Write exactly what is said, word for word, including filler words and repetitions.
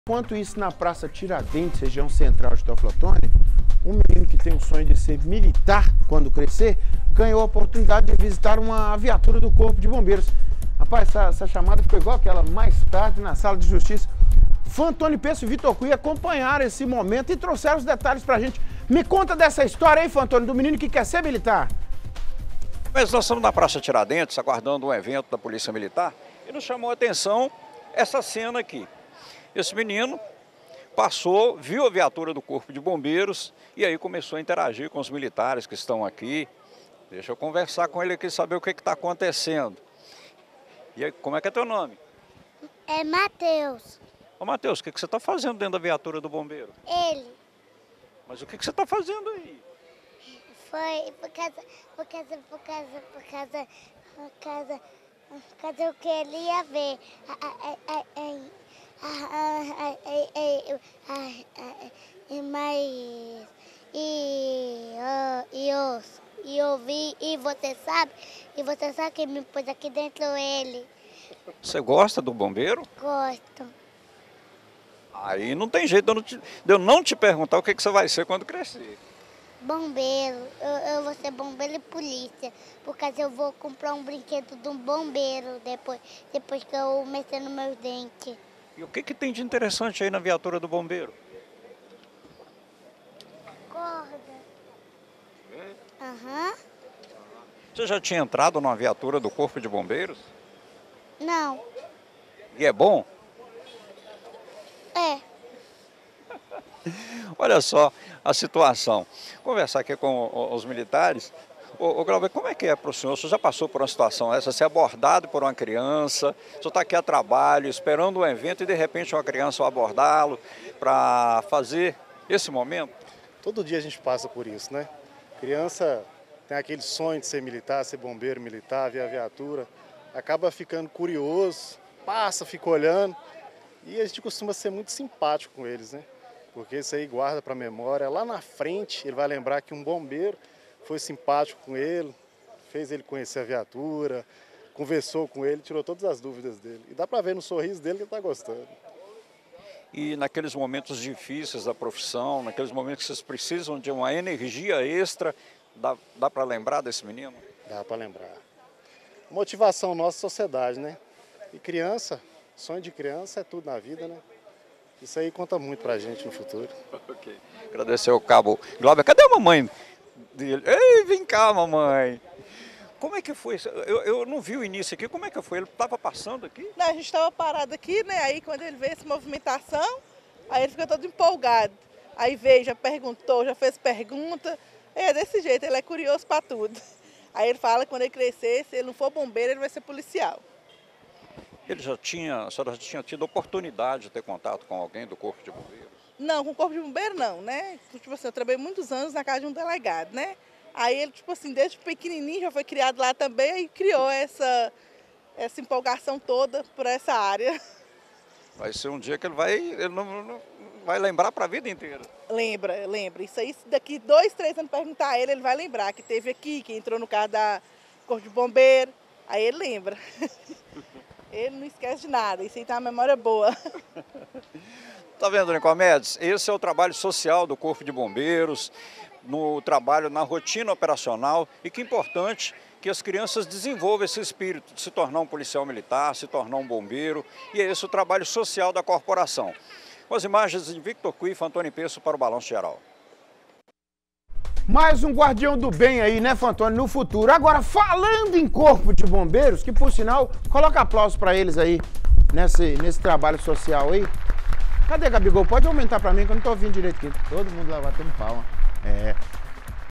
Enquanto isso, na Praça Tiradentes, região central de Teoflotone, um menino que tem o sonho de ser militar quando crescer, ganhou a oportunidade de visitar uma viatura do Corpo de Bombeiros. Rapaz, essa, essa chamada ficou igual aquela mais tarde na Sala de Justiça. Fantoni Peço e Vitor Cui acompanharam esse momento e trouxeram os detalhes pra gente. Me conta dessa história aí, Fantoni, do menino que quer ser militar. Mas nós estamos na Praça Tiradentes, aguardando um evento da Polícia Militar, e nos chamou a atenção essa cena aqui. Esse menino passou, viu a viatura do Corpo de Bombeiros e aí começou a interagir com os militares que estão aqui. Deixa eu conversar com ele aqui, saber o que está acontecendo. E aí, como é que é teu nome? É Matheus. Ô Matheus, o que, que você está fazendo dentro da viatura do bombeiro? Ele. Mas o que, que você está fazendo aí? Foi por causa, por causa, por causa, por causa, por causa, por causa eu queria ver. Mas e e ouço e ouvi e você sabe e você sabe que me pôs aqui dentro ele. Você gosta do bombeiro? Gosto. Aí não tem jeito de eu não te, de eu não te perguntar o que, que você vai ser quando crescer. Bombeiro, eu, eu vou ser bombeiro e polícia, por causa eu vou comprar um brinquedo de um bombeiro depois, depois que eu mexer nos meus dentes. E o que, que tem de interessante aí na viatura do bombeiro? Corda. Aham. Uhum. Você já tinha entrado numa viatura do Corpo de Bombeiros? Não. E é bom? É. Olha só a situação. Conversar aqui com os militares. Ô, ô Glauber, como é que é para o senhor? O senhor já passou por uma situação essa? Ser abordado por uma criança, o senhor está aqui a trabalho, esperando um evento e de repente uma criança vai abordá-lo para fazer esse momento? Todo dia a gente passa por isso, né? Criança tem aquele sonho de ser militar, ser bombeiro militar, ver a viatura, acaba ficando curioso, passa, fica olhando e a gente costuma ser muito simpático com eles, né? Porque isso aí guarda para a memória. Lá na frente ele vai lembrar que um bombeiro foi simpático com ele, fez ele conhecer a viatura, conversou com ele, tirou todas as dúvidas dele. E dá para ver no sorriso dele que ele está gostando. E naqueles momentos difíceis da profissão, naqueles momentos que vocês precisam de uma energia extra, dá, dá para lembrar desse menino? Dá para lembrar. Motivação nossa sociedade, né? E criança, sonho de criança é tudo na vida, né? Isso aí conta muito pra gente no futuro. Ok. Agradecer ao cabo Glauber. Cadê a mamãe dele? Ei, vem cá, mamãe. Como é que foi? Eu, eu não vi o início aqui. Como é que foi? Ele estava passando aqui? Não, a gente estava parado aqui, né? Aí quando ele vê essa movimentação, aí ele fica todo empolgado. Aí veio, já perguntou, já fez pergunta. É desse jeito, ele é curioso para tudo. Aí ele fala que quando ele crescer, se ele não for bombeiro, ele vai ser policial. Ele já tinha, a senhora já tinha tido oportunidade de ter contato com alguém do Corpo de Bombeiros? Não, com o Corpo de Bombeiros não, né? Tipo assim, eu trabalhei muitos anos na casa de um delegado, né? Aí ele, tipo assim, desde pequenininho já foi criado lá também e criou essa, essa empolgação toda por essa área. Vai ser um dia que ele vai, ele não, não vai lembrar para a vida inteira. Lembra, lembra. Isso aí, daqui dois, três anos perguntar a ele, ele vai lembrar que teve aqui, que entrou no carro da Corpo de Bombeiro. Aí ele lembra. Ele não esquece de nada, isso aí tem uma memória boa. Tá vendo, Nicomedes? Esse é o trabalho social do Corpo de Bombeiros, no trabalho na rotina operacional, e que importante que as crianças desenvolvam esse espírito de se tornar um policial militar, se tornar um bombeiro, e é esse o trabalho social da corporação. Com as imagens de Vitor Cui e Fantoni Peço para o Balanço Geral. Mais um guardião do bem aí, né, Fantoni, no futuro. Agora, falando em Corpo de Bombeiros, que por sinal, coloca aplausos para eles aí, nesse, nesse trabalho social aí. Cadê, Gabigol? Pode aumentar para mim, que eu não tô ouvindo direito aqui. Todo mundo lá batendo palma. É.